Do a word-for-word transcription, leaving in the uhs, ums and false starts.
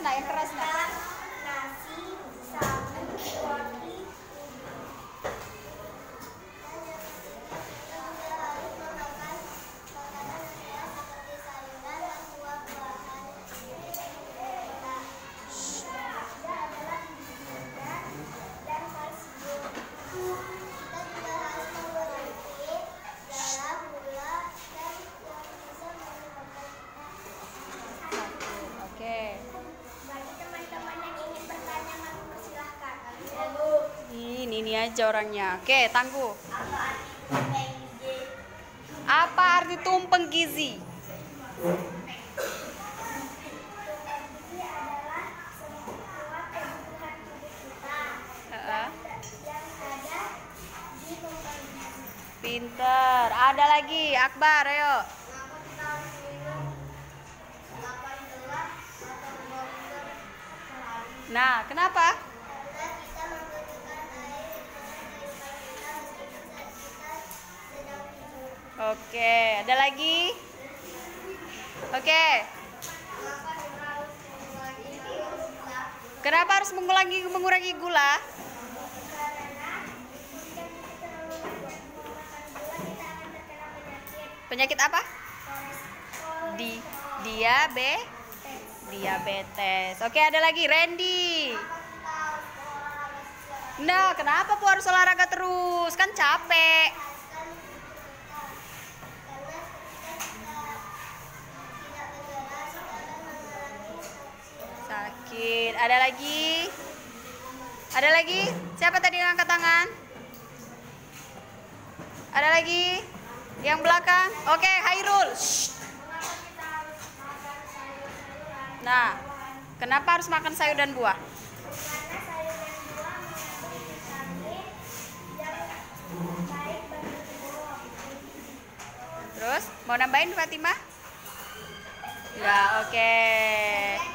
nak, yang keras nak. Nasi, sagu, roti. Bagi teman-teman yang ingin bertanya, maka persilahkan. Ini ini aja orangnya. Oke, tangguh. Apa arti tumpeng gizi? Apa arti tumpeng gizi? Gizi adalah semua kebutuhan tubuh kita Heeh. yang ada di tumpeng gizi. Pinter. Ada lagi, Akbar, ayo. Maka kita harus minum delapan gelas atau dua liter sehari. Nah, kenapa? Karena kita membutuhkan air untuk kehidupan kita meskipun saat kita sedang tidur. Oke, ada lagi? Oke. Maka kita harus mengurangi gula. Kenapa harus mengurangi mengurangi gula? Karena jika kita terlalu banyak menggunakan gula, kita akan terkena penyakit Penyakit apa? kolesterol. Di diabe diabetes. Oke, ada lagi, Randy. Maka kita harus olahraga setiap hari. Nah, kenapa Bu harus olahraga terus? Kan capek. Sehatkan tubuh kita. Karena ketika kita tidak bergerak, kita akan mengalami sakit. Sakit. Ada lagi? Ada lagi? Siapa tadi yang angkat tangan? Ada lagi? Yang belakang? Oke, Hairul. Shh. Mengapa kita harus makan sayur-sayuran? Nah, kenapa harus makan sayur dan buah? Karena sayur dan buah mengandung vitamin yang baik bagi tubuh. Terus, mau nambahin Fatimah? Ya, oke.